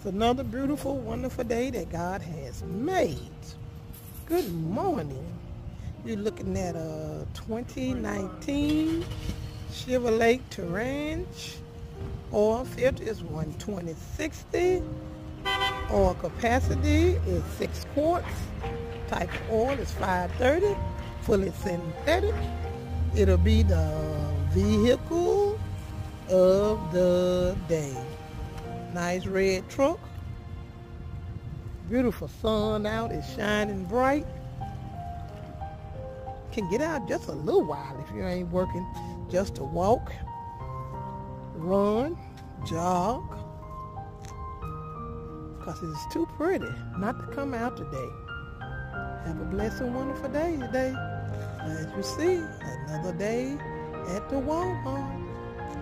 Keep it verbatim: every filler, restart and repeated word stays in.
It's another beautiful, wonderful day that God has made. Good morning. You're looking at a twenty nineteen Chevrolet Terrange. Oil filter is one twenty sixty. Oil capacity is six quarts. Type of oil is five thirty. Fully synthetic. It'll be the vehicle of the day. Nice red truck. Beautiful sun out. It's shining bright. Can get out just a little while if you ain't working. Just to walk, run, jog. Because it's too pretty not to come out today. Have a blessed and wonderful day today. As you see, another day at the Walmart.